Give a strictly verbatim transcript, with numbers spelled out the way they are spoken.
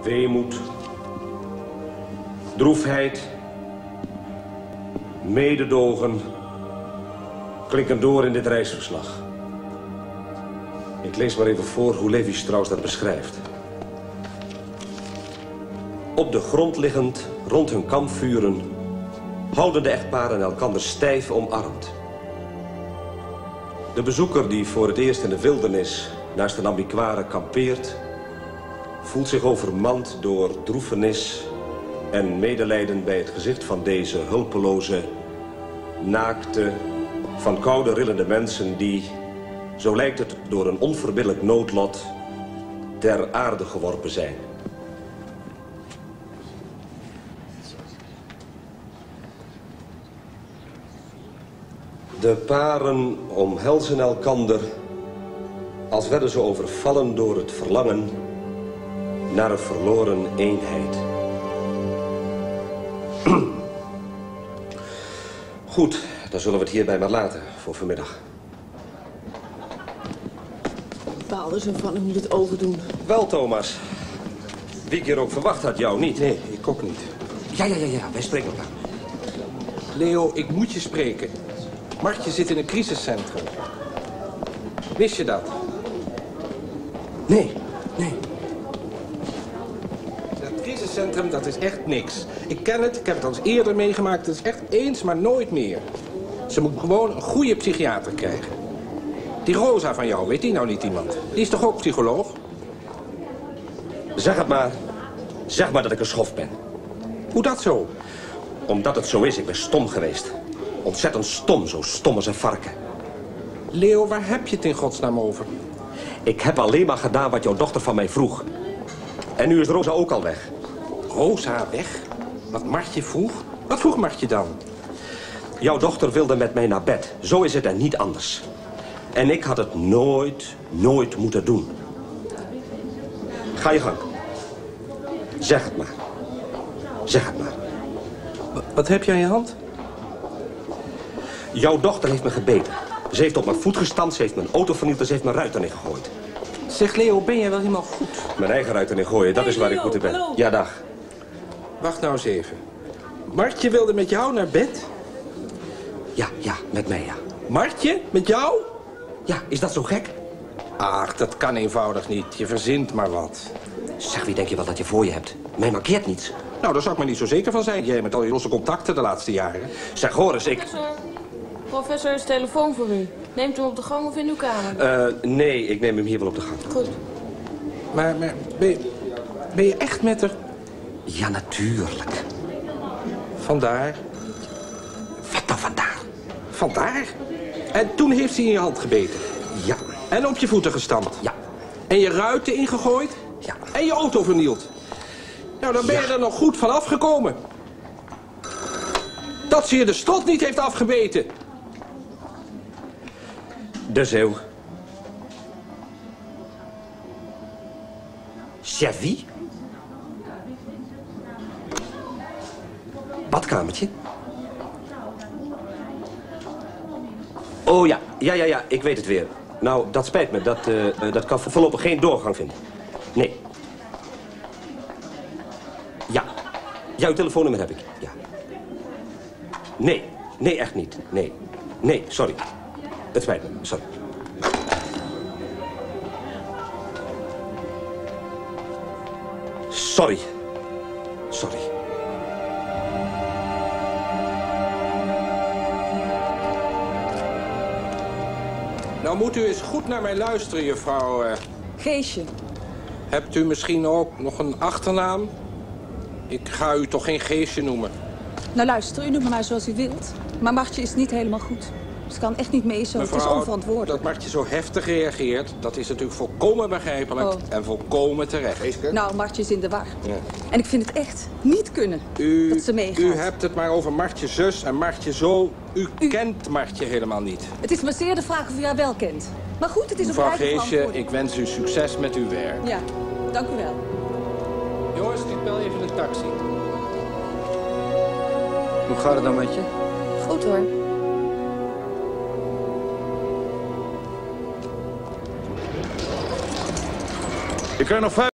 weemoed, droefheid, mededogen klinken door in dit reisverslag. Ik lees maar even voor hoe Levi Strauss dat beschrijft. Op de grond liggend, rond hun kampvuren, houden de echtparen elkander stijf omarmd. De bezoeker die voor het eerst in de wildernis naast een ambiquare kampeert, voelt zich overmand door droefenis en medelijden bij het gezicht van deze hulpeloze, naakte, van koude rillende mensen die, zo lijkt het, door een onverbiddelijk noodlot ter aarde geworpen zijn. De paren omhelzen elkander als werden ze overvallen door het verlangen naar een verloren eenheid. Goed, dan zullen we het hierbij maar laten voor vanmiddag. Ik baalde zo van, ik moet het overdoen. Wel, Thomas. Wie ik hier ook verwacht had, jou niet. Nee, ik ook niet. Ja, ja, ja, ja, wij spreken elkaar. Leo, ik moet je spreken. Martje zit in een crisiscentrum. Wist je dat? Nee, nee. Dat crisiscentrum, dat is echt niks. Ik ken het, ik heb het al eens eerder meegemaakt. Het is echt eens, maar nooit meer. Ze moet gewoon een goede psychiater krijgen. Die Rosa van jou, weet die nou niet iemand? Die is toch ook psycholoog? Zeg het maar. Zeg maar dat ik een schof ben. Hoe dat zo? Omdat het zo is, ik ben stom geweest. Ontzettend stom, zo stom als een varken. Leo, waar heb je het in godsnaam over? Ik heb alleen maar gedaan wat jouw dochter van mij vroeg. En nu is Rosa ook al weg. Rosa weg? Wat Martje vroeg? Wat vroeg Martje dan? Jouw dochter wilde met mij naar bed. Zo is het en niet anders. En ik had het nooit, nooit moeten doen. Ga je gang. Zeg het maar. Zeg het maar. Wat heb je aan je hand? Jouw dochter heeft me gebeten. Ze heeft op mijn voet gestampt, ze heeft mijn auto vernield en ze heeft mijn ruiten ingegooid. Zeg Leo, ben jij wel helemaal goed? Mijn eigen ruiten ingooien, dat Hey, is waar Leo, ik moeten ben. hallo. Ja, dag. Wacht nou eens even. Martje wilde met jou naar bed? Ja, ja, met mij, ja. Martje? Met jou? Ja, is dat zo gek? Ach, dat kan eenvoudig niet. Je verzint maar wat. Zeg, wie denk je wel dat je voor je hebt? Mij markeert niets. Nou, daar zou ik me niet zo zeker van zijn. Jij met al je losse contacten de laatste jaren. Zeg, hoor eens, ik... Professor, professor is telefoon voor u. Neemt u hem op de gang of in uw kamer? Uh, nee, ik neem hem hier wel op de gang. Goed. Maar, maar ben, je, ben je echt met haar? Ja, natuurlijk. Vandaar. Wat dan vandaar? Vandaar? En toen heeft ze in je hand gebeten. Ja. En op je voeten gestampt. Ja. En je ruiten ingegooid. Ja. En je auto vernield. Nou, dan ben je Ja. er nog goed van afgekomen. Dat ze je de strot niet heeft afgebeten. De zeeuw. Chevy? Badkamertje? Oh ja, ja, ja, ja, ik weet het weer. Nou, dat spijt me. Dat, uh, dat kan voorlopig geen doorgang vinden. Nee. Ja. Jouw telefoonnummer heb ik, ja. Nee, nee, echt niet. Nee, nee, sorry. Het spijt me, sorry. Sorry. Sorry. Nou moet u eens goed naar mij luisteren, juffrouw. Uh, Geesje. hebt u misschien ook nog een achternaam? Ik ga u toch geen Geesje noemen? Nou luister, u noemt me maar zoals u wilt. Maar Martje is niet helemaal goed. Ze kan echt niet mee zo. Mevrouw, het is onverantwoordelijk. dat Martje zo heftig reageert, dat is natuurlijk volkomen begrijpelijk Oh. en volkomen terecht. Nou, Martje is in de war. Ja. En ik vind het echt niet kunnen U, dat ze meegaat. u hebt het maar over Martje zus en Martje zo. U, U- kent Martje helemaal niet. Het is maar zeer de vraag of u haar wel kent. Maar goed, het is op Mevrouw eigen Geesje, verantwoording. ik wens u succes met uw werk. Ja, dank u wel. Jongens, ik bel even een taxi. Hoe gaat het dan met je? Goed hoor. Ik krijg nog vijf...